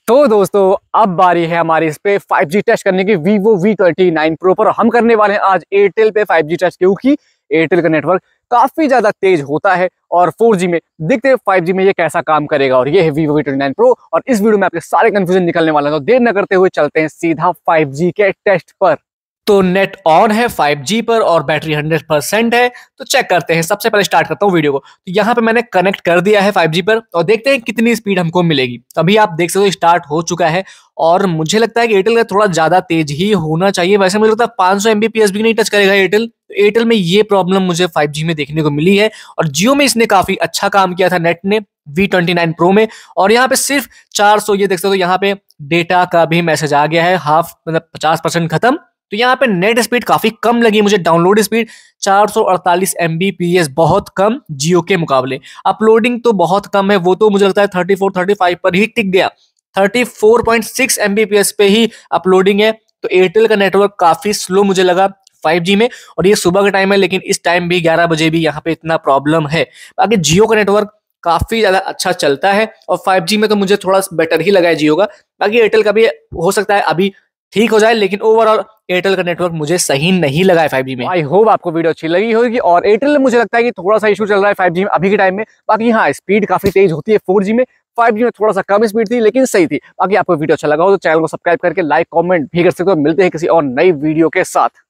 तो दोस्तों अब बारी है हमारी इस पे 5G टेस्ट करने की Vivo V29 Pro पर। हम करने वाले हैं आज एयरटेल पे 5G टेस्ट, क्योंकि एयरटेल का नेटवर्क काफी ज्यादा तेज होता है और 4G में देखते हैं 5G में ये कैसा काम करेगा। और ये है Vivo V29 Pro और इस वीडियो में आपके सारे कंफ्यूजन निकलने वाले हैं। तो देर न करते हुए चलते हैं सीधा 5G के टेस्ट पर। तो नेट ऑन है 5G पर और बैटरी 100% है, तो चेक करते हैं। सबसे पहले स्टार्ट करता हूँ वीडियो को। तो यहाँ पे मैंने कनेक्ट कर दिया है 5G पर और देखते हैं कितनी स्पीड हमको मिलेगी। तो अभी आप देख सकते हो स्टार्ट हो चुका है और मुझे लगता है कि एयरटेल का थोड़ा ज्यादा तेज ही होना चाहिए। वैसे मुझे लगता है 500 Mbps भी नहीं टच करेगा एयरटेल। तो एयरटेल में ये प्रॉब्लम मुझे 5G में देखने को मिली है और जियो में इसने काफी अच्छा काम किया था नेट ने V29 Pro में। और यहाँ पे सिर्फ 400, ये देख सकते हो यहाँ पे डेटा का भी मैसेज आ गया है, हाफ मतलब 50% खत्म। तो यहाँ पे नेट स्पीड काफी कम लगी मुझे। डाउनलोड स्पीड 448 Mbps, बहुत कम जियो के मुकाबले। अपलोडिंग तो बहुत कम है, वो तो मुझे लगता है 34-35 पर ही टिक गया। 34.6 Mbps पे ही अपलोडिंग है। तो एयरटेल का नेटवर्क काफी स्लो मुझे लगा 5G में। और ये सुबह का टाइम है, लेकिन इस टाइम भी 11 बजे भी यहाँ पे इतना प्रॉब्लम है। बाकी जियो का नेटवर्क काफी ज्यादा अच्छा चलता है और 5G में तो मुझे थोड़ा बेटर ही लगा है जियो का। बाकी एयरटेल का भी हो सकता है अभी ठीक हो जाए, लेकिन ओवरऑल एयरटेल का नेटवर्क मुझे सही नहीं लगा है 5G में। आई होप आपको वीडियो अच्छी लगी होगी। और एयरटेल में मुझे लगता है कि थोड़ा सा इशू चल रहा है 5G में अभी के टाइम में। बाकी हाँ, स्पीड काफी तेज होती है 4G में। 5G में थोड़ा सा कम स्पीड थी, लेकिन सही थी। बाकी आपको वीडियो अच्छा लगा हो तो चैनल को सब्सक्राइब करके लाइक कमेंट भी कर सकते हो। मिलते हैं किसी और नई वीडियो के साथ।